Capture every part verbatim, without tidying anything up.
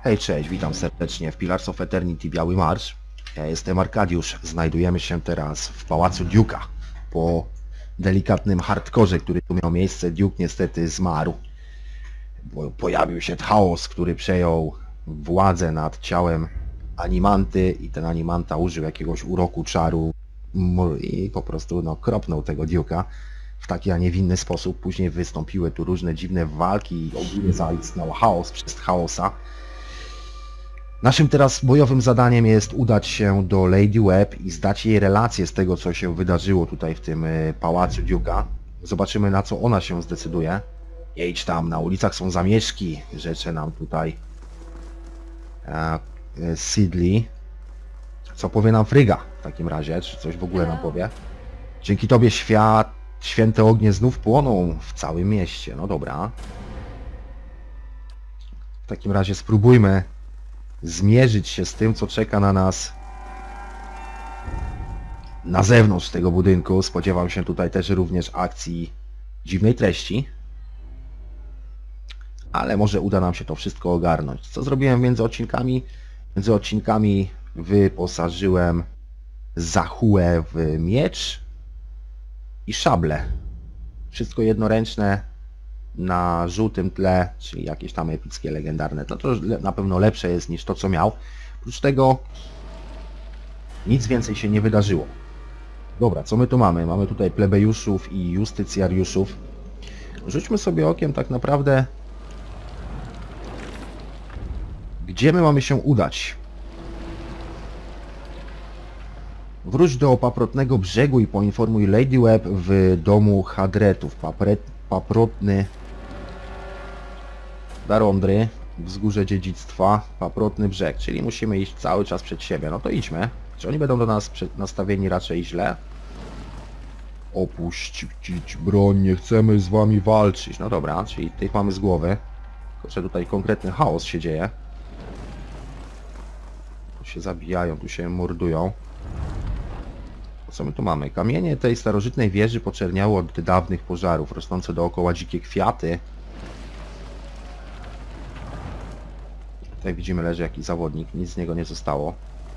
Hej, cześć, witam serdecznie w Pillars of Eternity Biały Marsz. Ja jestem Arkadiusz, znajdujemy się teraz w Pałacu Duke'a. Po delikatnym hardkorze, który tu miał miejsce, Duke niestety zmarł. Bo pojawił się chaos, który przejął władzę nad ciałem animanty i ten animanta użył jakiegoś uroku, czaru i po prostu no, kropnął tego Duke'a w taki, a nie w inny sposób. Później wystąpiły tu różne dziwne walki i ogólnie zaistniał chaos przez chaosa. Naszym teraz bojowym zadaniem jest udać się do Lady Web i zdać jej relację z tego, co się wydarzyło tutaj w tym pałacu Duke'a. Zobaczymy, na co ona się zdecyduje. Jedź tam, na ulicach są zamieszki, rzeczy nam tutaj e, Sidley. Co powie nam Fryga w takim razie, czy coś w ogóle nam powie? Dzięki tobie świat, święte ognie znów płoną w całym mieście. No dobra. W takim razie spróbujmy zmierzyć się z tym, co czeka na nas na zewnątrz tego budynku. Spodziewam się tutaj też również akcji dziwnej treści. Ale może uda nam się to wszystko ogarnąć. Co zrobiłem między odcinkami? Między odcinkami wyposażyłem Zahuę w miecz i szablę. Wszystko jednoręczne na żółtym tle, czyli jakieś tam epickie, legendarne. To, to na pewno lepsze jest niż to, co miał. Oprócz tego nic więcej się nie wydarzyło. Dobra, co my tu mamy? Mamy tutaj plebejuszów i justycjariuszów. Rzućmy sobie okiem tak naprawdę, gdzie my mamy się udać. Wróć do paprotnego brzegu i poinformuj Lady Web w domu Hadretów. Papret, paprotny Darondry, wzgórze dziedzictwa, paprotny brzeg, czyli musimy iść cały czas przed siebie. No to idźmy. Czy oni będą do nas nastawieni raczej źle? Opuścić broń, nie chcemy z wami walczyć. No dobra, czyli tych mamy z głowy. Tylko że tutaj konkretny chaos się dzieje. Tu się zabijają, tu się mordują. Co my tu mamy? Kamienie tej starożytnej wieży poczerniały od dawnych pożarów, rosnące dookoła dzikie kwiaty. Tutaj widzimy, leży jakiś zawodnik, nic z niego nie zostało.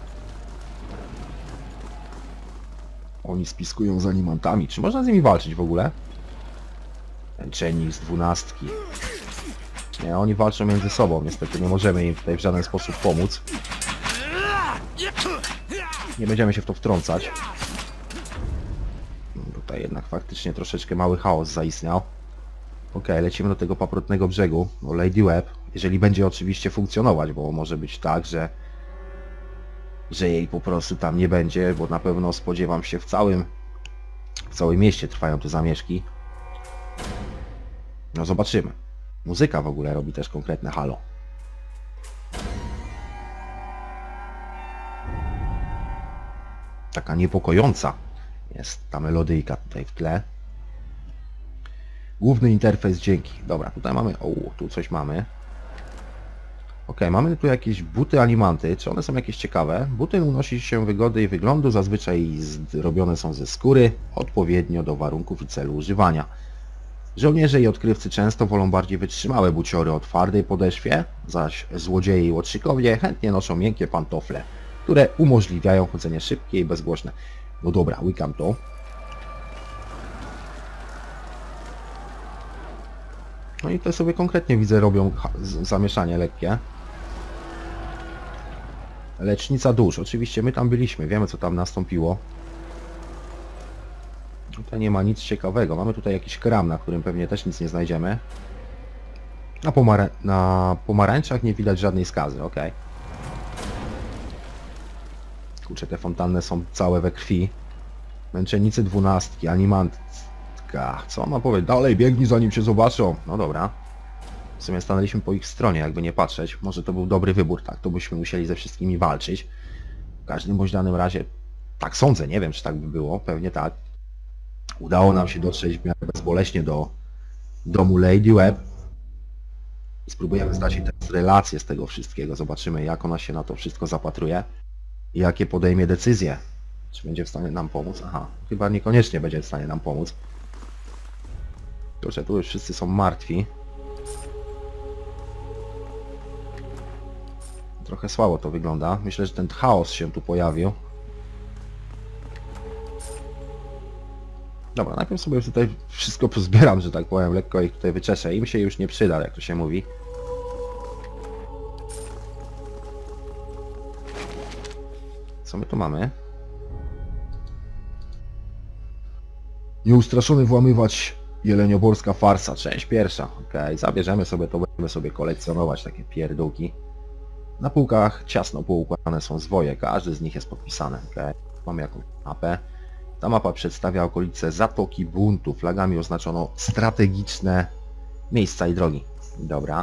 Oni spiskują z animantami. Czy można z nimi walczyć w ogóle? Męczeni z dwunastki. Nie, oni walczą między sobą, niestety nie możemy im tutaj w żaden sposób pomóc. Nie będziemy się w to wtrącać. Tutaj jednak faktycznie troszeczkę mały chaos zaistniał. Ok, lecimy do tego paprotnego brzegu, do Lady Web. Jeżeli będzie oczywiście funkcjonować, bo może być tak, że że jej po prostu tam nie będzie, bo na pewno spodziewam się w całym w całym mieście trwają te zamieszki. No zobaczymy. Muzyka w ogóle robi też konkretne halo. Taka niepokojąca jest ta melodyjka tutaj w tle. Główny interfejs dźwięki. Dobra, tutaj mamy... O, tu coś mamy. Ok, mamy tu jakieś buty animanty. Czy one są jakieś ciekawe? Buty unosi się wygody i wyglądu. Zazwyczaj zrobione są ze skóry, odpowiednio do warunków i celu używania. Żołnierze i odkrywcy często wolą bardziej wytrzymałe buciory o twardej podeszwie, zaś złodzieje i łotrzykowie chętnie noszą miękkie pantofle, które umożliwiają chodzenie szybkie i bezgłośne. No dobra, łykam to. No i to sobie konkretnie widzę robią zamieszanie lekkie. Lecznica dusz. Oczywiście my tam byliśmy, wiemy co tam nastąpiło. Tutaj nie ma nic ciekawego. Mamy tutaj jakiś kram, na którym pewnie też nic nie znajdziemy. Na, pomara na pomarańczach nie widać żadnej skazy, ok. Kurczę, te fontanny są całe we krwi. Męczennicy dwunastki, animantka. Co on ma powiedzieć? Dalej biegnij, zanim się zobaczą. No dobra. W sumie stanęliśmy po ich stronie, jakby nie patrzeć. Może to był dobry wybór, tak? To byśmy musieli ze wszystkimi walczyć. W każdym bądź danym razie, tak sądzę, nie wiem czy tak by było, pewnie tak. Udało nam się dotrzeć w miarę bezboleśnie do domu Lady Web. Spróbujemy zdać jej teraz relację z tego wszystkiego. Zobaczymy, jak ona się na to wszystko zapatruje i jakie podejmie decyzje. Czy będzie w stanie nam pomóc? Aha, chyba niekoniecznie będzie w stanie nam pomóc. Kurczę, tu już wszyscy są martwi. trochę słabo to wygląda. Myślę, że ten chaos się tu pojawił. Dobra, najpierw sobie tutaj wszystko pozbieram, że tak powiem, lekko ich tutaj wyczeszę. Im się już nie przyda, jak to się mówi. Co my tu mamy? Nieustraszony włamywacz, jelenioborska farsa, część pierwsza. Okej, okay, zabierzemy sobie to, będziemy sobie kolekcjonować takie pierdółki. Na półkach ciasno poukładane są zwoje, każdy z nich jest podpisany. Okay. Mamy jakąś mapę. Ta mapa przedstawia okolice Zatoki Buntu. Flagami oznaczono strategiczne miejsca i drogi. Dobra.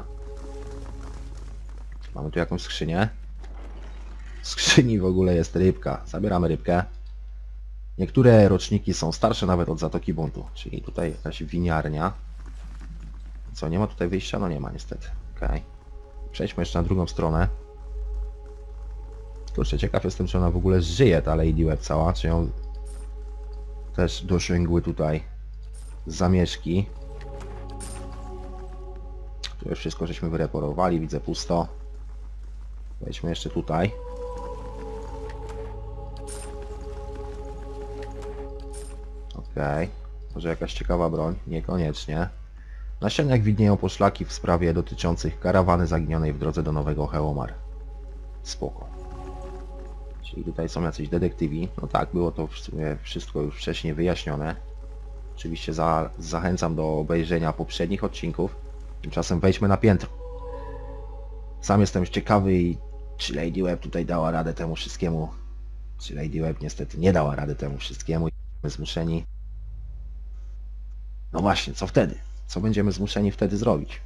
Mamy tu jakąś skrzynię. W skrzyni w ogóle jest rybka. Zabieramy rybkę. Niektóre roczniki są starsze nawet od Zatoki Buntu. Czyli tutaj jakaś winiarnia. Co, nie ma tutaj wyjścia? No nie ma niestety. Okej. Okay. Przejdźmy jeszcze na drugą stronę. Kurczę, ciekaw jestem, czy ona w ogóle żyje, ta Lady Web cała, czy ją też dosięgły tutaj zamieszki. Tu już wszystko żeśmy wyreporowali, widzę pusto. Wejdźmy jeszcze tutaj. Okej, okay. Może jakaś ciekawa broń? Niekoniecznie. Na ścianach widnieją poszlaki w sprawie dotyczących karawany zaginionej w drodze do Nowego Hełomar. Spoko. Czyli tutaj są jacyś detektywi. No tak, było to w sumie wszystko już wcześniej wyjaśnione. Oczywiście za, zachęcam do obejrzenia poprzednich odcinków. Tymczasem wejdźmy na piętro. Sam jestem ciekawy, czy Lady Web tutaj dała radę temu wszystkiemu. Czy Lady Web niestety nie dała rady temu wszystkiemu i będziemy zmuszeni. No właśnie, co wtedy? Co będziemy zmuszeni wtedy zrobić?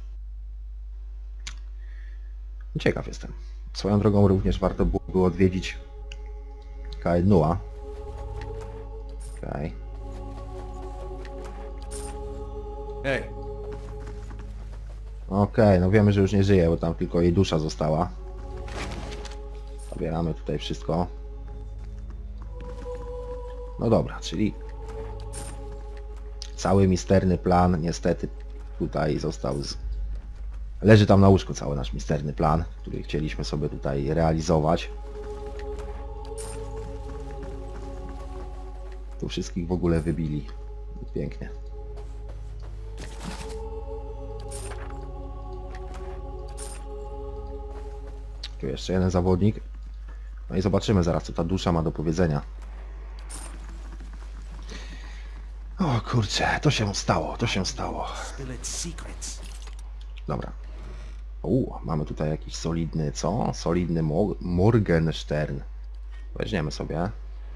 Ciekaw jestem. Swoją drogą również warto było odwiedzić Kaednua. Okej. Hej, Okej, no wiemy, że już nie żyje, bo tam tylko jej dusza została. Zabieramy tutaj wszystko. No dobra, czyli cały misterny plan niestety tutaj został z... Leży tam na łóżku cały nasz misterny plan, który chcieliśmy sobie tutaj realizować. Tu wszystkich w ogóle wybili. Pięknie. Tu jeszcze jeden zawodnik. No i zobaczymy zaraz, co ta dusza ma do powiedzenia. O kurczę, to się stało, to się stało. Dobra. U, mamy tutaj jakiś solidny, co? Solidny Mo Morgenstern. Weźmiemy sobie.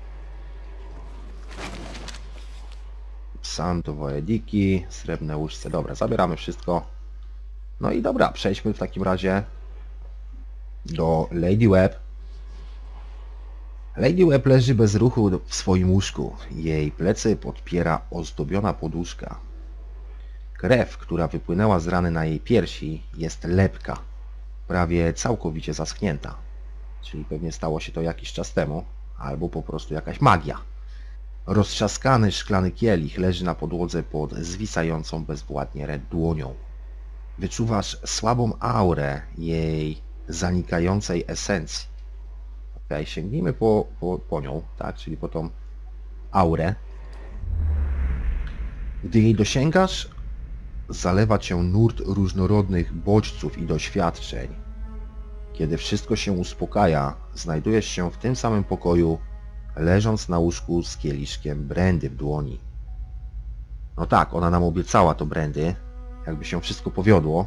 Santo Ediki, srebrne łużce. Dobra, zabieramy wszystko. No i dobra, przejdźmy w takim razie do Lady Web. Lady Web leży bez ruchu w swoim łóżku. Jej plecy podpiera ozdobiona poduszka. Krew, która wypłynęła z rany na jej piersi, jest lepka, prawie całkowicie zaschnięta. Czyli pewnie stało się to jakiś czas temu, albo po prostu jakaś magia. Roztrzaskany szklany kielich leży na podłodze pod zwisającą bezwładnie dłonią. Wyczuwasz słabą aurę jej zanikającej esencji. Ok, sięgnijmy po, po, po nią, tak, czyli po tą aurę. Gdy jej dosięgasz, zalewa cię nurt różnorodnych bodźców i doświadczeń. Kiedy wszystko się uspokaja, znajdujesz się w tym samym pokoju, leżąc na łóżku z kieliszkiem brandy w dłoni. No tak, ona nam obiecała to brandy, jakby się wszystko powiodło.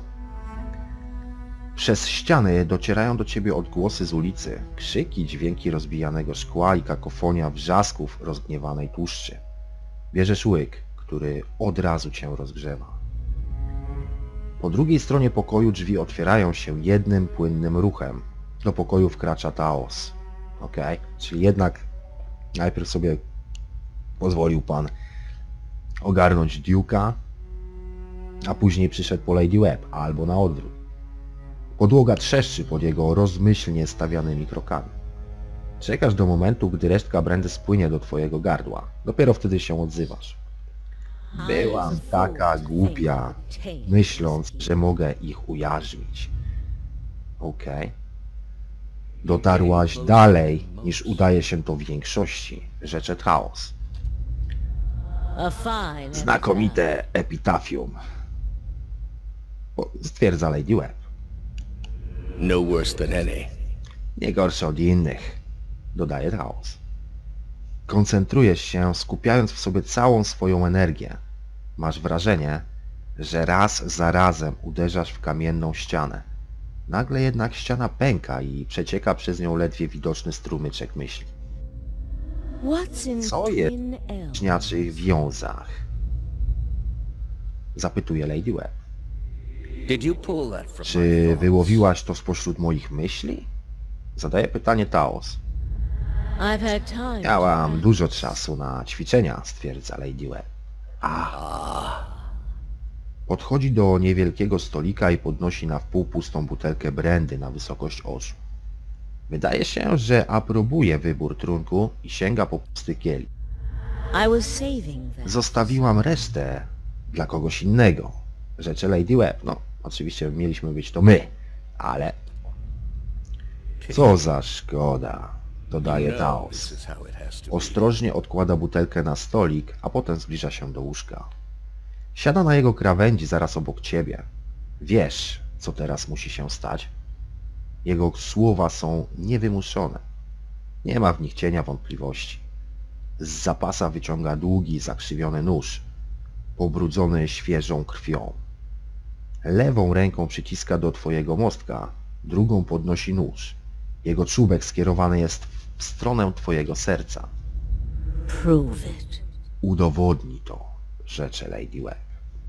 Przez ściany docierają do ciebie odgłosy z ulicy, krzyki, dźwięki rozbijanego szkła i kakofonia wrzasków rozgniewanej tłuszczy. Bierzesz łyk, który od razu cię rozgrzewa. Po drugiej stronie pokoju drzwi otwierają się jednym płynnym ruchem. Do pokoju wkracza Taos. Ok, czyli jednak najpierw sobie pozwolił pan ogarnąć Duke'a, a później przyszedł po Lady Web, albo na odwrót. Podłoga trzeszczy pod jego rozmyślnie stawianymi krokami. Czekasz do momentu, gdy resztka brandy spłynie do twojego gardła. Dopiero wtedy się odzywasz. Byłam taka głupia, myśląc, że mogę ich ujarzmić. Okej. Okay. Dotarłaś dalej, niż udaje się to w większości, rzecze Chaos. A fine Znakomite epitafium, stwierdza Lady Web. No worse than any. Nie gorsze od innych, dodaje Chaos. Koncentrujesz się, skupiając w sobie całą swoją energię. Masz wrażenie, że raz za razem uderzasz w kamienną ścianę. Nagle jednak ściana pęka i przecieka przez nią ledwie widoczny strumyczek myśli. What's in Co jest thin w ale? bliźniaczych wiązach? Zapytuje Lady Web. Did you pull that from my Czy thoughts? wyłowiłaś to spośród moich myśli? Zadaje pytanie Taos. I've had time. Miałam dużo czasu na ćwiczenia, stwierdza Lady Web. A. Podchodzi do niewielkiego stolika i podnosi na wpół pustą butelkę brandy na wysokość oczu. Wydaje się, że aprobuje wybór trunku i sięga po pusty kielich. I was saving that. Zostawiłam resztę dla kogoś innego, rzecze Lady Web. No, oczywiście mieliśmy być to my, ale... Co za szkoda, dodaje No, Taos. this is how it has to be. Ostrożnie odkłada butelkę na stolik, a potem zbliża się do łóżka. Siada na jego krawędzi zaraz obok ciebie. Wiesz, co teraz musi się stać? Jego słowa są niewymuszone. Nie ma w nich cienia wątpliwości. Z zapasa wyciąga długi, zakrzywiony nóż, pobrudzony świeżą krwią. Lewą ręką przyciska do twojego mostka, drugą podnosi nóż. Jego czubek skierowany jest w stronę twojego serca. Prove it. Udowodni to, rzecze Lady Web.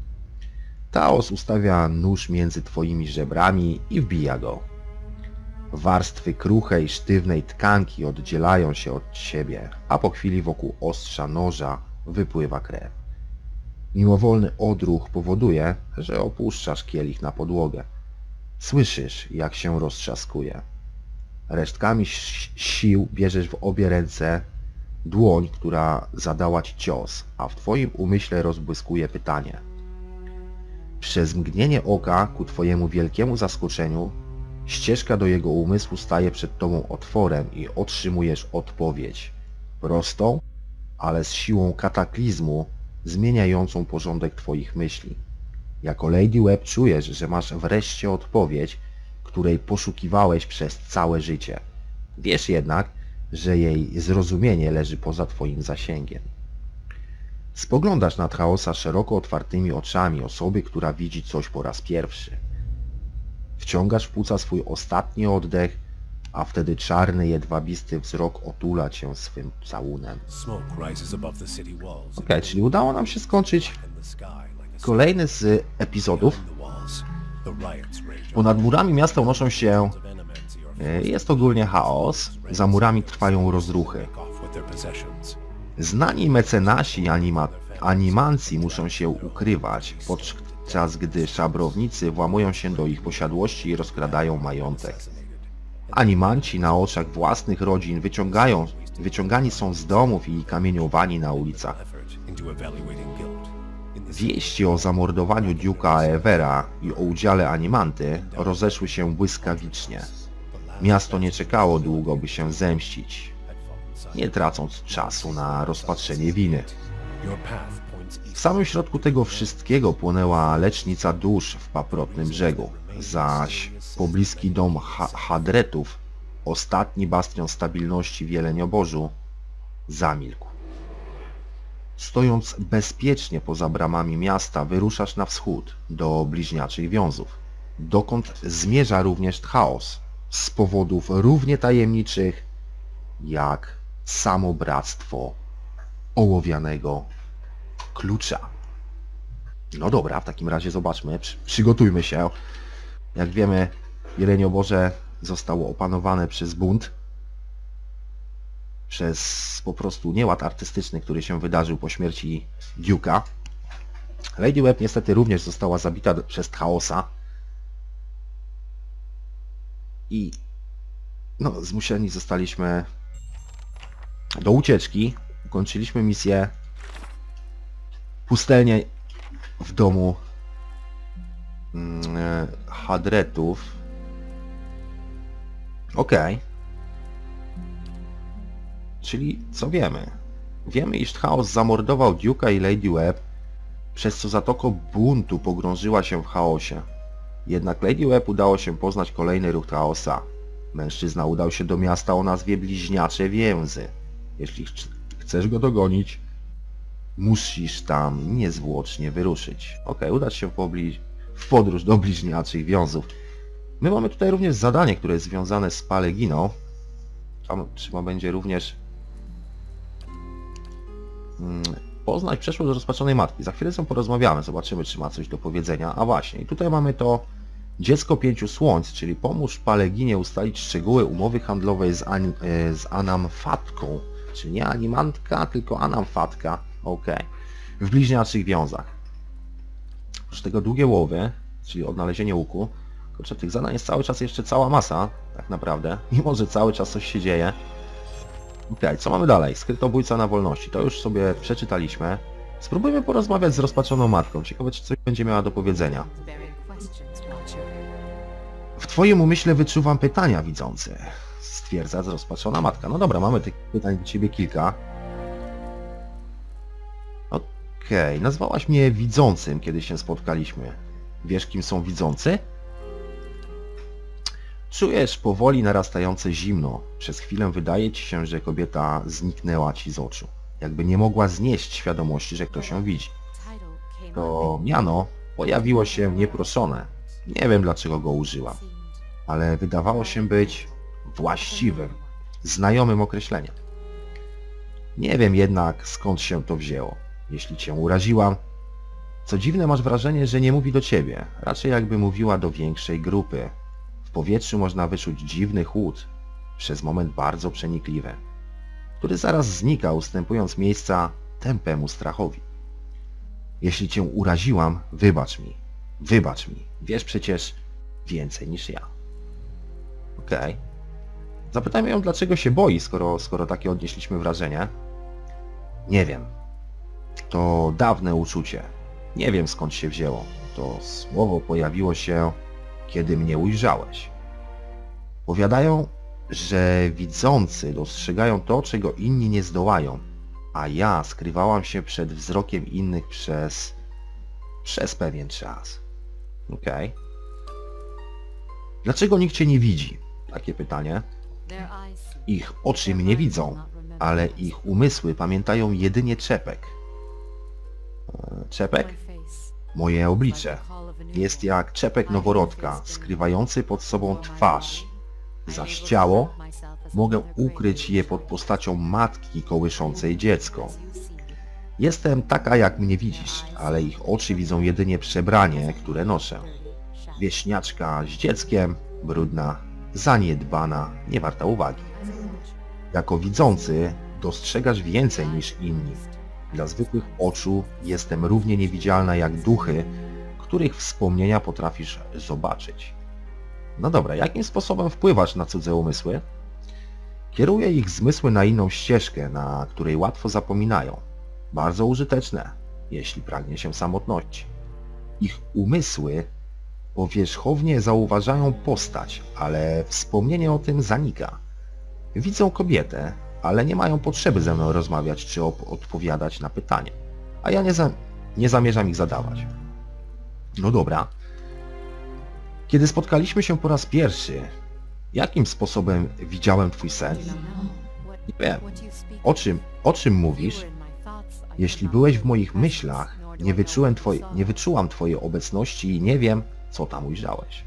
Taos ustawia nóż między twoimi żebrami i wbija go. Warstwy kruchej, sztywnej tkanki oddzielają się od siebie, a po chwili wokół ostrza noża wypływa krew. Mimowolny odruch powoduje, że opuszczasz kielich na podłogę. Słyszysz, jak się roztrzaskuje. Resztkami si- sił bierzesz w obie ręce dłoń, która zadała ci cios, a w twoim umyśle rozbłyskuje pytanie. Przez mgnienie oka, ku twojemu wielkiemu zaskoczeniu, ścieżka do jego umysłu staje przed tobą otworem i otrzymujesz odpowiedź. Prostą, ale z siłą kataklizmu, zmieniającą porządek twoich myśli. Jako Lady Web czujesz, że masz wreszcie odpowiedź, której poszukiwałeś przez całe życie. Wiesz jednak, że jej zrozumienie leży poza twoim zasięgiem. Spoglądasz na Chaosa szeroko otwartymi oczami osoby, która widzi coś po raz pierwszy. Wciągasz w płuca swój ostatni oddech, a wtedy czarny, jedwabisty wzrok otula cię swym całunem. Smoke rises above the city walls. Okej, czyli udało nam się skończyć In the sky like a kolejny z epizodów. the walls. The riots rage Ponad murami miasta unoszą się... of Venomance or e, Jest ogólnie chaos, za murami trwają rozruchy. break off with their possessions. Znani mecenasi anima animancji muszą się ukrywać, podczas gdy szabrownicy włamują się do ich posiadłości i rozkradają majątek. Animanci na oczach własnych rodzin wyciągają, wyciągani są z domów i kamieniowani na ulicach. Effort into evaluating guilt. In the Wieści o zamordowaniu Duke'a Evera i o udziale Animanty rozeszły się błyskawicznie. Miasto nie czekało długo, by się zemścić, nie tracąc czasu na rozpatrzenie winy. your path points W east. samym środku tego wszystkiego płonęła lecznica dusz w paprotnym brzegu, zaś pobliski dom ha Hadretów, ostatni bastion stabilności w Jeleniobożu, zamilkł. Stojąc bezpiecznie poza bramami miasta, wyruszasz na wschód, do bliźniaczych wiązów, dokąd zmierza również chaos, z powodów równie tajemniczych jak samo bractwo ołowianego klucza. No dobra, w takim razie zobaczmy, przy, przygotujmy się. Jak wiemy, Jelenioboże zostało opanowane przez bunt, przez po prostu nieład artystyczny, który się wydarzył po śmierci Duke'a. Lady Web niestety również została zabita przez Chaosa i no, zmuszeni zostaliśmy do ucieczki. Ukończyliśmy misję pustelnie w domu mm, Hadretów. Okej, Czyli co wiemy? Wiemy, iż chaos zamordował Duke'a i Lady Web, przez co Zatoka buntu pogrążyła się w chaosie. Jednak Lady Web udało się poznać kolejny ruch chaosa. Mężczyzna udał się do miasta o nazwie Bliźniacze Więzy. Jeśli ch chcesz go dogonić, musisz tam niezwłocznie wyruszyć. Ok, udać się w, w podróż do Bliźniaczych Wiązów. My mamy tutaj również zadanie, które jest związane z Paleginą. Tam trzeba będzie również hmm, poznać przeszłość rozpaczonej matki. Za chwilę z nią porozmawiamy, zobaczymy, czy ma coś do powiedzenia. A właśnie, i tutaj mamy to Dziecko Pięciu Słońc, czyli pomóż Paleginie ustalić szczegóły umowy handlowej z, anim, z Anamfatką. Czyli nie animantka, tylko Anamfatka. Ok. W Bliźniaczych Wiązach. Oprócz tego długie łowy, czyli odnalezienie łuku. Kurczę, tych zadań jest cały czas jeszcze cała masa, tak naprawdę. Mimo, że cały czas coś się dzieje. Ok, co mamy dalej? Skrytobójca na wolności. To już sobie przeczytaliśmy. Spróbujmy porozmawiać z rozpaczoną matką. Ciekawe, czy coś będzie miała do powiedzenia. W twoim umyśle wyczuwam pytania, widzący. Stwierdza zrozpaczona matka. No dobra, mamy tych pytań do ciebie kilka. Okej, okay. Nazwałaś mnie widzącym, kiedy się spotkaliśmy. Wiesz, kim są widzący? Czujesz powoli narastające zimno. Przez chwilę wydaje ci się, że kobieta zniknęła ci z oczu. Jakby nie mogła znieść świadomości, że ktoś ją widzi. To miano pojawiło się nieproszone. Nie wiem, dlaczego go użyła, ale wydawało się być właściwym, znajomym określeniem. Nie wiem jednak, skąd się to wzięło. Jeśli cię uraziłam, co dziwne, masz wrażenie, że nie mówi do ciebie. Raczej jakby mówiła do większej grupy. W powietrzu można wyczuć dziwny chłód, przez moment bardzo przenikliwy, który zaraz znika, ustępując miejsca tępemu strachowi. Jeśli cię uraziłam, wybacz mi. Wybacz mi. Wiesz przecież więcej niż ja. Okej. Okay. Zapytajmy ją, dlaczego się boi, skoro, skoro takie odnieśliśmy wrażenie. Nie wiem. To dawne uczucie. Nie wiem, skąd się wzięło. To słowo pojawiło się, kiedy mnie ujrzałeś. Powiadają, że widzący dostrzegają to, czego inni nie zdołają, a ja skrywałam się przed wzrokiem innych przez... przez pewien czas. Okej. Okay. Dlaczego nikt cię nie widzi? Takie pytanie. Ich oczy mnie widzą, ale ich umysły pamiętają jedynie czepek. Czepek? Moje oblicze. Jest jak czepek noworodka, skrywający pod sobą twarz. Zaś ciało mogę ukryć je pod postacią matki kołyszącej dziecko. Jestem taka, jak mnie widzisz, ale ich oczy widzą jedynie przebranie, które noszę. Wieśniaczka z dzieckiem, brudna, zaniedbana, nie warta uwagi. Jako widzący dostrzegasz więcej niż inni. Dla zwykłych oczu jestem równie niewidzialna jak duchy, których wspomnienia potrafisz zobaczyć. No dobra, jakim sposobem wpływasz na cudze umysły? Kieruję ich zmysły na inną ścieżkę, na której łatwo zapominają. Bardzo użyteczne, jeśli pragnie się samotności. Ich umysły powierzchownie zauważają postać, ale wspomnienie o tym zanika. Widzą kobietę, ale nie mają potrzeby ze mną rozmawiać czy odpowiadać na pytania, a ja nie, za nie zamierzam ich zadawać. No dobra. Kiedy spotkaliśmy się po raz pierwszy, jakim sposobem widziałem twój sen? Nie wiem. O czym, o czym mówisz? Jeśli byłeś w moich myślach, nie wyczułem twoje, nie wyczułam twojej obecności i nie wiem, co tam ujrzałeś.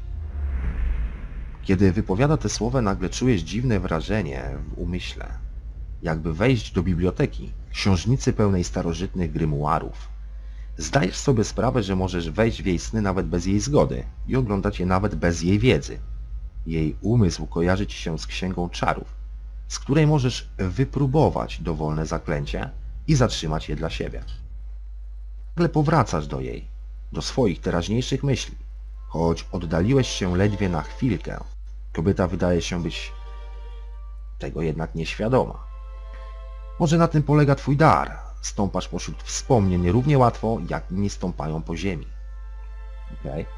Kiedy wypowiada te słowa, nagle czujesz dziwne wrażenie w umyśle. Jakby wejść do biblioteki, książnicy pełnej starożytnych grymuarów. Zdajesz sobie sprawę, że możesz wejść w jej sny nawet bez jej zgody i oglądać je nawet bez jej wiedzy. Jej umysł kojarzy ci się z księgą czarów, z której możesz wypróbować dowolne zaklęcie i zatrzymać je dla siebie. Nagle powracasz do jej, do swoich teraźniejszych myśli, choć oddaliłeś się ledwie na chwilkę. Kobieta wydaje się być tego jednak nieświadoma. Może na tym polega twój dar. Stąpasz pośród wspomnień równie łatwo, jak inni stąpają po ziemi. Okej. Okay.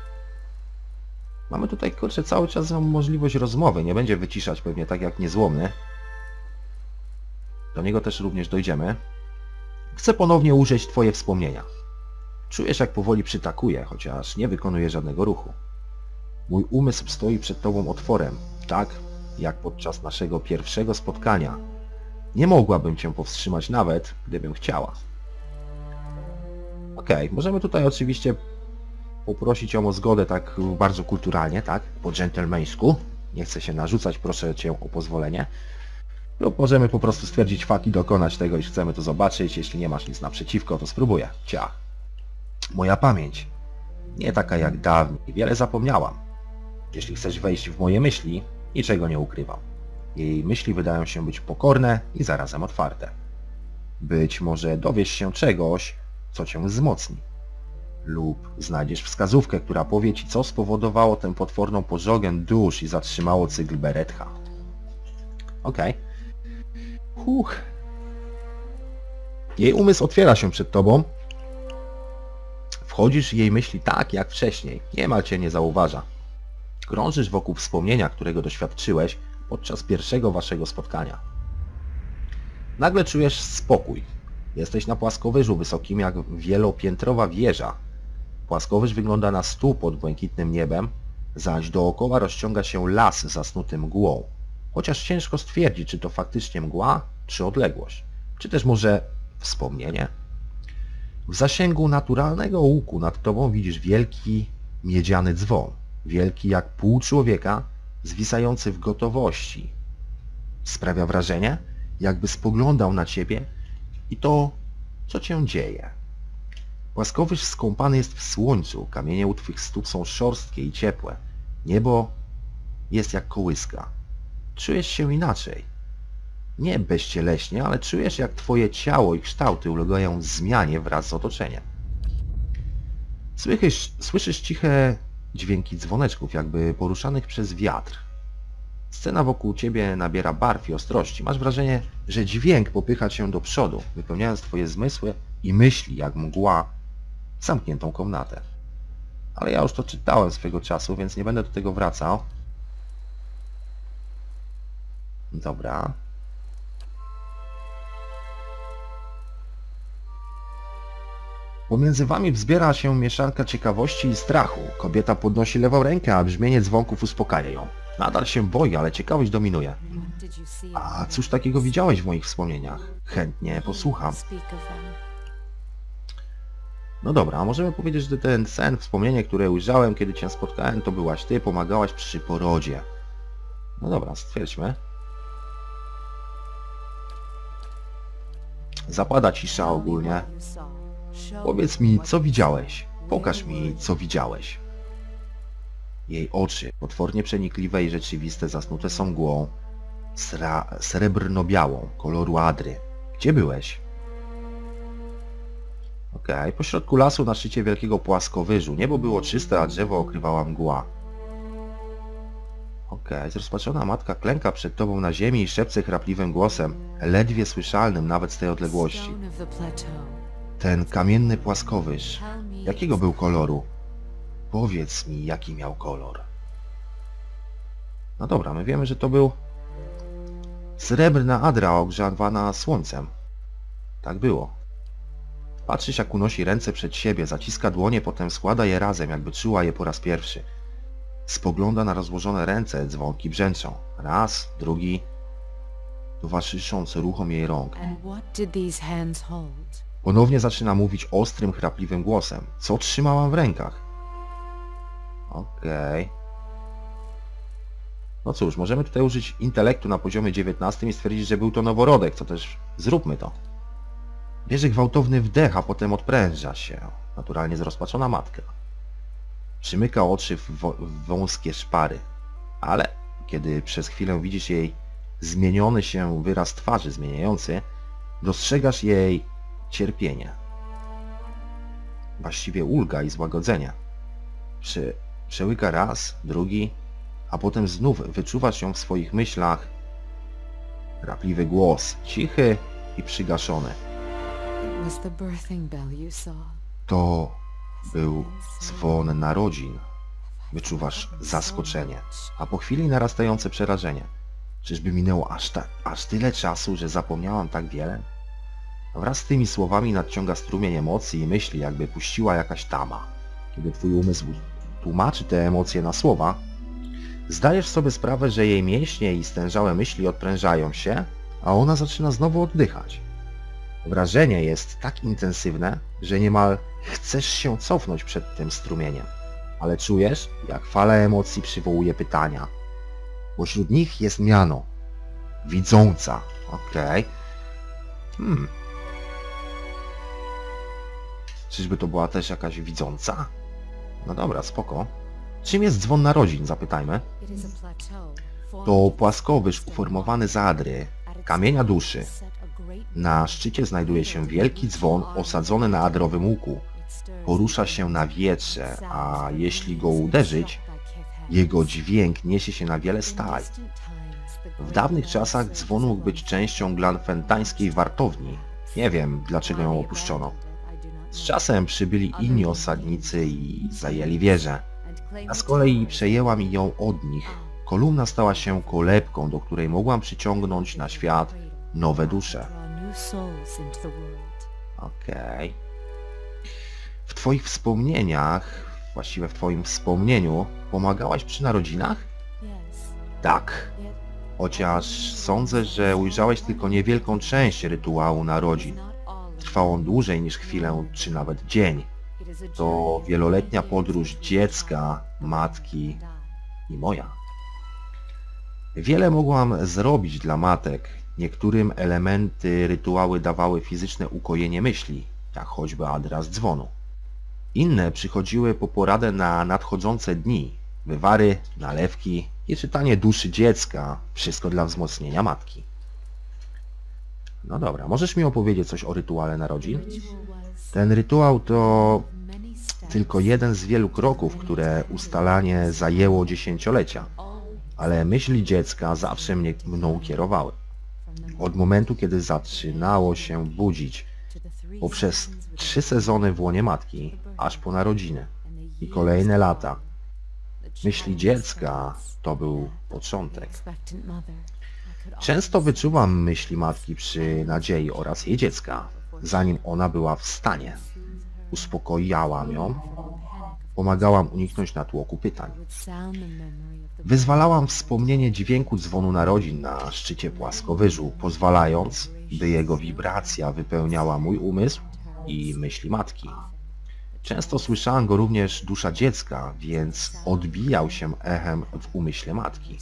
Mamy tutaj, kurczę, cały czas możliwość rozmowy. Nie będzie wyciszać pewnie tak jak niezłomny. do niego też również dojdziemy, chcę ponownie użyć twoje wspomnienia. Czujesz, jak powoli przytakuje, chociaż nie wykonuje żadnego ruchu. Mój umysł stoi przed tobą otworem, tak jak podczas naszego pierwszego spotkania. Nie mogłabym cię powstrzymać nawet, gdybym chciała. Okej, okay, możemy tutaj oczywiście poprosić ją o zgodę tak bardzo kulturalnie, tak? Po dżentelmeńsku. Nie chcę się narzucać, proszę cię o pozwolenie. Lub możemy po prostu stwierdzić fakt i dokonać tego, iż chcemy to zobaczyć. Jeśli nie masz nic naprzeciwko, to spróbuję. Ciach. Moja pamięć. Nie taka jak dawniej. Wiele zapomniałam. Jeśli chcesz wejść w moje myśli, niczego nie ukrywam. Jej myśli wydają się być pokorne i zarazem otwarte. Być może dowiesz się czegoś, co cię wzmocni. Lub znajdziesz wskazówkę, która powie ci, co spowodowało tę potworną pożogę dusz i zatrzymało cykl Beretha. Okej. Okay. Huch. Jej umysł otwiera się przed tobą. Wchodzisz w jej myśli tak, jak wcześniej. Niemal cię nie zauważa. Krążysz wokół wspomnienia, którego doświadczyłeś podczas pierwszego waszego spotkania. Nagle czujesz spokój. Jesteś na płaskowyżu wysokim jak wielopiętrowa wieża. Płaskowyż wygląda na stół pod błękitnym niebem, zaś dookoła rozciąga się las zasnuty mgłą. Chociaż ciężko stwierdzić, czy to faktycznie mgła, czy odległość. Czy też może wspomnienie? W zasięgu naturalnego łuku nad tobą widzisz wielki miedziany dzwon. Wielki jak pół człowieka, zwisający w gotowości. Sprawia wrażenie, jakby spoglądał na ciebie i to, co cię dzieje. Płaskowyż skąpany jest w słońcu, kamienie u twych stóp są szorstkie i ciepłe. Niebo jest jak kołyska. Czujesz się inaczej. Nie bezcieleśnie, ale czujesz, jak twoje ciało i kształty ulegają zmianie wraz z otoczeniem. Słyszysz, słyszysz ciche dźwięki dzwoneczków, jakby poruszanych przez wiatr. Scena wokół ciebie nabiera barw i ostrości. Masz wrażenie, że dźwięk popycha cię do przodu, wypełniając twoje zmysły i myśli jak mgła zamkniętą komnatę. Ale ja już to czytałem swego czasu, więc nie będę do tego wracał. Dobra. Pomiędzy wami wzbiera się mieszanka ciekawości i strachu. Kobieta podnosi lewą rękę, a brzmienie dzwonków uspokaja ją. Nadal się boi, ale ciekawość dominuje. A cóż takiego widziałeś w moich wspomnieniach? Chętnie posłucham. No dobra, możemy powiedzieć, że ten sen, wspomnienie, które ujrzałem, kiedy cię spotkałem, to byłaś ty, pomagałaś przy porodzie. No dobra, stwierdźmy. Zapada cisza ogólnie. Powiedz mi, co widziałeś. Pokaż mi, co widziałeś. Jej oczy, potwornie przenikliwe i rzeczywiste, zasnute są mgłą srebrno-białą, koloru adry. Gdzie byłeś? Okej, okay. Pośrodku lasu na szczycie wielkiego płaskowyżu. Niebo było czyste, a drzewo okrywała mgła. Okej, okay. Zrozpaczona matka klęka przed tobą na ziemi i szepce chrapliwym głosem, ledwie słyszalnym nawet z tej odległości. Ten kamienny płaskowyż, jakiego był koloru? Powiedz mi, jaki miał kolor. No dobra, my wiemy, że to był srebrna adra ogrzewana słońcem. Tak było. Patrzysz, jak unosi ręce przed siebie, zaciska dłonie, potem składa je razem, jakby czuła je po raz pierwszy. Spogląda na rozłożone ręce, dzwonki brzęczą. Raz, drugi, towarzyszący ruchom jej rąk. Ponownie zaczyna mówić ostrym, chrapliwym głosem. Co trzymałam w rękach? Okej. Okay. No cóż, możemy tutaj użyć intelektu na poziomie dziewiętnastym i stwierdzić, że był to noworodek, co też zróbmy to. Bierze gwałtowny wdech, a potem odpręża się. Naturalnie zrozpaczona matka. Przymyka oczy w, w wąskie szpary. Ale kiedy przez chwilę widzisz jej zmieniony się wyraz twarzy, zmieniający, dostrzegasz jej cierpienie. Właściwie ulga i złagodzenie. Prze, przełyka raz, drugi, a potem znów wyczuwasz ją w swoich myślach. Rapliwy głos, cichy i przygaszony. To był dzwon narodzin. Wyczuwasz zaskoczenie, a po chwili narastające przerażenie. Czyżby minęło aż, ta, aż tyle czasu, że zapomniałam tak wiele? Wraz z tymi słowami nadciąga strumień emocji i myśli, jakby puściła jakaś tama. Kiedy twój umysł tłumaczy te emocje na słowa, zdajesz sobie sprawę, że jej mięśnie i stężałe myśli odprężają się, a ona zaczyna znowu oddychać. Wrażenie jest tak intensywne, że niemal chcesz się cofnąć przed tym strumieniem, ale czujesz, jak fala emocji przywołuje pytania. Pośród nich jest miano. Widząca. Okej. Okay. Hmm. Czyżby to była też jakaś widząca? No dobra, spoko. Czym jest dzwon narodzin, zapytajmy. To płaskowyż uformowany z adry, kamienia duszy. Na szczycie znajduje się wielki dzwon osadzony na adrowym łuku. Porusza się na wietrze, a jeśli go uderzyć, jego dźwięk niesie się na wiele staj. W dawnych czasach dzwon mógł być częścią glanfentańskiej wartowni. Nie wiem, dlaczego ją opuszczono. Z czasem przybyli inni osadnicy i zajęli wieżę. Ja z kolei przejęłam ją od nich. Kolumna stała się kolebką, do której mogłam przyciągnąć na świat nowe dusze. Okej. Okay. W twoich wspomnieniach, właściwie w twoim wspomnieniu, pomagałaś przy narodzinach? Tak. Chociaż sądzę, że ujrzałeś tylko niewielką część rytuału narodzin. Trwał on dłużej niż chwilę, czy nawet dzień. To wieloletnia podróż dziecka, matki i moja. Wiele mogłam zrobić dla matek. Niektórym elementy rytuały dawały fizyczne ukojenie myśli, jak choćby adres dzwonu. Inne przychodziły po poradę na nadchodzące dni, wywary, nalewki i czytanie duszy dziecka, wszystko dla wzmocnienia matki. No dobra, możesz mi opowiedzieć coś o rytuale narodzin? Ten rytuał to tylko jeden z wielu kroków, które ustalanie zajęło dziesięciolecia, ale myśli dziecka zawsze mnie, mną kierowały. Od momentu, kiedy zaczynało się budzić, poprzez trzy sezony w łonie matki, aż po narodziny i kolejne lata. Myśli dziecka to był początek. Często wyczuwam myśli matki przy nadziei oraz jej dziecka, zanim ona była w stanie. Uspokojałam ją, pomagałam uniknąć natłoku pytań. Wyzwalałam wspomnienie dźwięku dzwonu narodzin na szczycie płaskowyżu, pozwalając, by jego wibracja wypełniała mój umysł i myśli matki. Często słyszałam go również dusza dziecka, więc odbijał się echem w umyśle matki.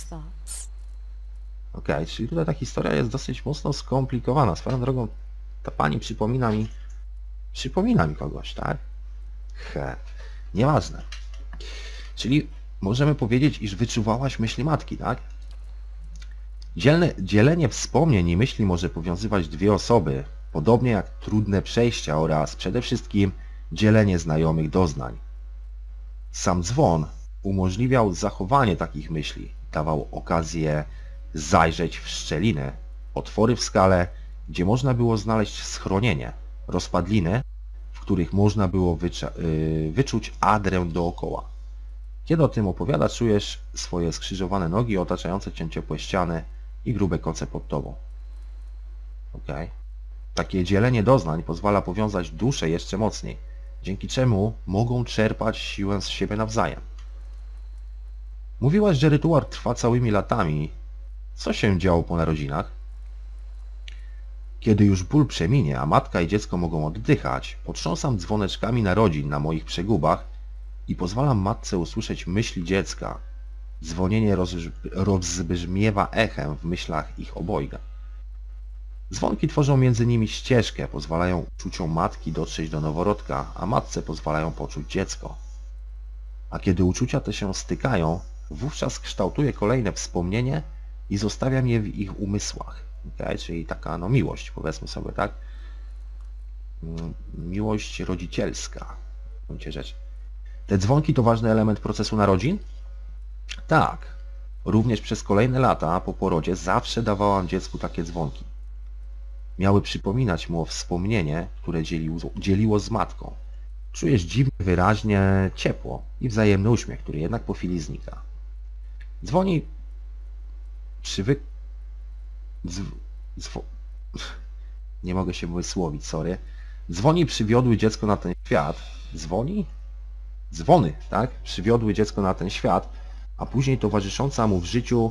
Okej, okay, czyli tutaj ta historia jest dosyć mocno skomplikowana. Swoją drogą ta pani przypomina mi... Przypomina mi kogoś, tak? He, nieważne. Czyli możemy powiedzieć, iż wyczuwałaś myśli matki, tak? Dzielne, dzielenie wspomnień i myśli może powiązywać dwie osoby, podobnie jak trudne przejścia oraz przede wszystkim dzielenie znajomych doznań. Sam dzwon umożliwiał zachowanie takich myśli, dawał okazję zajrzeć w szczeliny, otwory w skale, gdzie można było znaleźć schronienie, rozpadliny, w których można było wycza- yy, wyczuć adrę dookoła. Kiedy o tym opowiada, czujesz swoje skrzyżowane nogi, otaczające cię ciepłe ściany i grube koce pod tobą. Okay. Takie dzielenie doznań pozwala powiązać dusze jeszcze mocniej, dzięki czemu mogą czerpać siłę z siebie nawzajem. Mówiłaś, że rytuał trwa całymi latami. Co się działo po narodzinach? Kiedy już ból przeminie, a matka i dziecko mogą oddychać, potrząsam dzwoneczkami narodzin na moich przegubach i pozwalam matce usłyszeć myśli dziecka. Dzwonienie rozbrzmiewa echem w myślach ich obojga. Dzwonki tworzą między nimi ścieżkę, pozwalają uczuciom matki dotrzeć do noworodka, a matce pozwalają poczuć dziecko. A kiedy uczucia te się stykają, wówczas kształtuje kolejne wspomnienie i zostawiam je w ich umysłach. Okay? Czyli taka no miłość, powiedzmy sobie, tak? Miłość rodzicielska. W gruncie rzeczy. Te dzwonki to ważny element procesu narodzin? Tak. Również przez kolejne lata po porodzie zawsze dawałam dziecku takie dzwonki. Miały przypominać mu o wspomnienie, które dzieliło, dzieliło z matką. Czujesz dziwnie wyraźnie ciepło i wzajemny uśmiech, który jednak po chwili znika. Dzwoni przywyk... Dzw... Dzwo... Nie mogę się wysłowić, sorry. Dzwoni przywiodły dziecko na ten świat. Dzwoni? Dzwony, tak? Przywiodły dziecko na ten świat, a później towarzysząca mu w życiu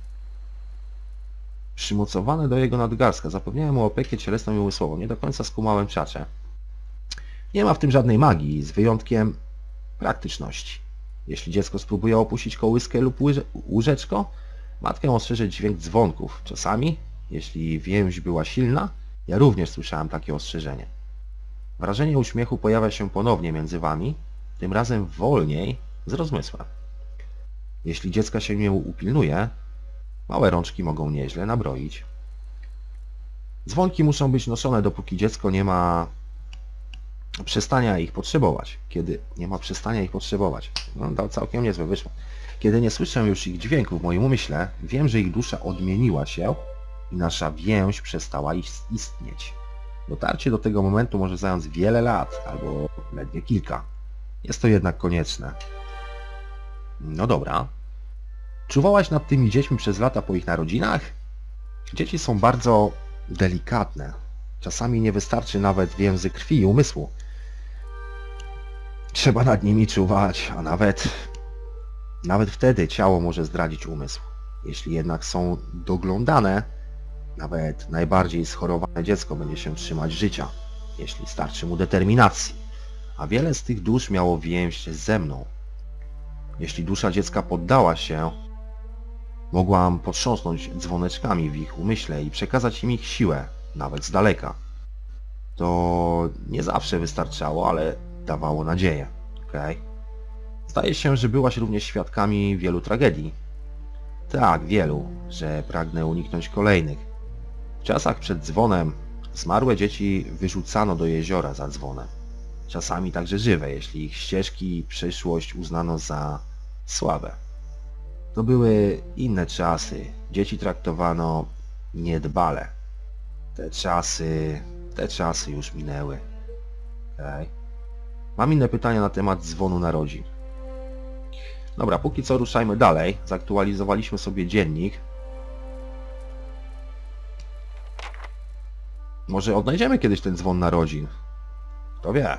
przymocowane do jego nadgarstka. Zapewniałem mu opiekę cielesną i umysłową. Nie do końca skumałem czacze. Nie ma w tym żadnej magii, z wyjątkiem praktyczności. Jeśli dziecko spróbuje opuścić kołyskę lub łyże, łóżeczko, matkę ostrzeże dźwięk dzwonków. Czasami, jeśli więź była silna, ja również słyszałem takie ostrzeżenie. Wrażenie uśmiechu pojawia się ponownie między wami, tym razem wolniej, z rozmysłem. Jeśli dziecka się nie upilnuje, małe rączki mogą nieźle nabroić. Dzwonki muszą być noszone, dopóki dziecko nie ma przestania ich potrzebować. Kiedy nie ma przestania ich potrzebować. No to całkiem niezłe wyszło. Kiedy nie słyszę już ich dźwięków w moim umyśle, wiem, że ich dusza odmieniła się i nasza więź przestała istnieć. Dotarcie do tego momentu może zająć wiele lat, albo ledwie kilka. Jest to jednak konieczne. No dobra. Czuwałaś nad tymi dziećmi przez lata po ich narodzinach? Dzieci są bardzo delikatne. Czasami nie wystarczy nawet więzy krwi i umysłu. Trzeba nad nimi czuwać, a nawet... Nawet wtedy ciało może zdradzić umysł. Jeśli jednak są doglądane, nawet najbardziej schorowane dziecko będzie się trzymać życia, jeśli starczy mu determinacji. A wiele z tych dusz miało więź ze mną. Jeśli dusza dziecka poddała się, mogłam potrząsnąć dzwoneczkami w ich umyśle i przekazać im ich siłę, nawet z daleka. To nie zawsze wystarczało, ale dawało nadzieję. Okay? Zdaje się, że byłaś również świadkami wielu tragedii. Tak, wielu, że pragnę uniknąć kolejnych. W czasach przed dzwonem zmarłe dzieci wyrzucano do jeziora za dzwonem. Czasami także żywe, jeśli ich ścieżki i przyszłość uznano za słabe. To były inne czasy. Dzieci traktowano niedbale. Te czasy... te czasy już minęły. Okay. Mam inne pytania na temat dzwonu narodzin. Dobra, póki co ruszajmy dalej. Zaktualizowaliśmy sobie dziennik. Może odnajdziemy kiedyś ten dzwon narodzin. Kto wie.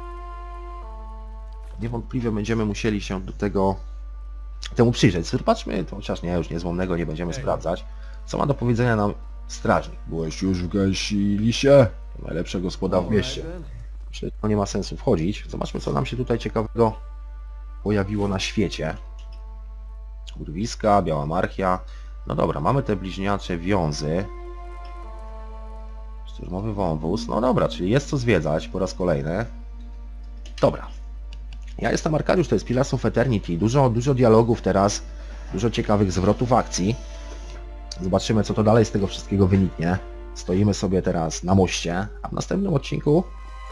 Niewątpliwie będziemy musieli się do tego temu przyjrzeć. Zobaczmy, to chociaż nie, już niezłomnego nie będziemy sprawdzać. Co ma do powiedzenia nam strażnik? Byłeś już w gęsi lisie? To najlepszy gospodarz w mieście. Myślę, że nie ma sensu wchodzić. Zobaczmy, co nam się tutaj ciekawego pojawiło na świecie. Urwiska, biała marchia. No dobra, mamy te bliźniacze wiązy. Szturmowy wąwóz. No dobra, czyli jest co zwiedzać po raz kolejny. Dobra. Ja jestem Arkadiusz, to jest Pillars of Eternity. Dużo, dużo dialogów teraz, dużo ciekawych zwrotów akcji. Zobaczymy, co to dalej z tego wszystkiego wyniknie. Stoimy sobie teraz na moście, a w następnym odcinku...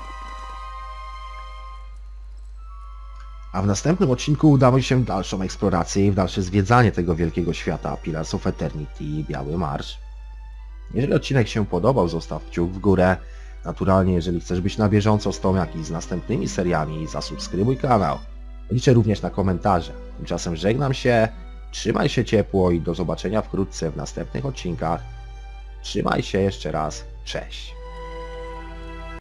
A w następnym odcinku udamy się w dalszą eksplorację i w dalsze zwiedzanie tego wielkiego świata Pillars of Eternity i Biały Marsz. Jeżeli odcinek się podobał, zostaw kciuk w górę. Naturalnie, jeżeli chcesz być na bieżąco z tą, jak i z następnymi seriami, zasubskrybuj kanał. Liczę również na komentarze. Tymczasem żegnam się, trzymaj się ciepło i do zobaczenia wkrótce w następnych odcinkach. Trzymaj się jeszcze raz, cześć.